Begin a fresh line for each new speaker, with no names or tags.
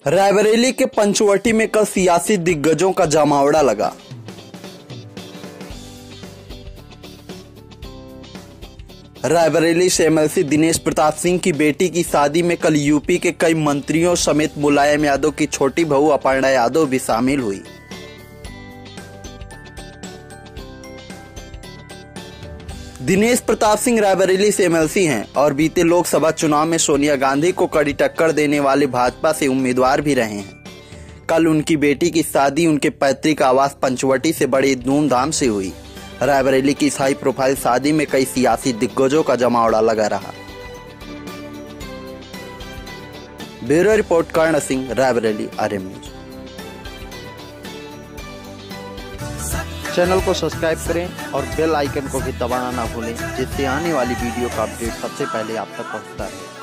रायबरेली के पंचवटी में कल सियासी दिग्गजों का जमावड़ा लगा। रायबरेली से एमएलसी दिनेश प्रताप सिंह की बेटी की शादी में कल यूपी के कई मंत्रियों समेत मुलायम यादव की छोटी बहू अपर्णा यादव भी शामिल हुई। दिनेश प्रताप सिंह रायबरेली से एमएलसी हैं और बीते लोकसभा चुनाव में सोनिया गांधी को कड़ी टक्कर देने वाले भाजपा से उम्मीदवार भी रहे हैं। कल उनकी बेटी की शादी उनके पैतृक आवास पंचवटी से बड़ी धूमधाम से हुई। रायबरेली की इस हाई प्रोफाइल शादी में कई सियासी दिग्गजों का जमावड़ा लगा रहा। Bureau report Karan Singh, Raebareli, RM news. Channel को सब्सक्राइब करें और बेल आइकन को भी दबाना ना भूलें, जिससे आने वाली वीडियो का अपडेट सबसे पहले आप तक पहुंचता है।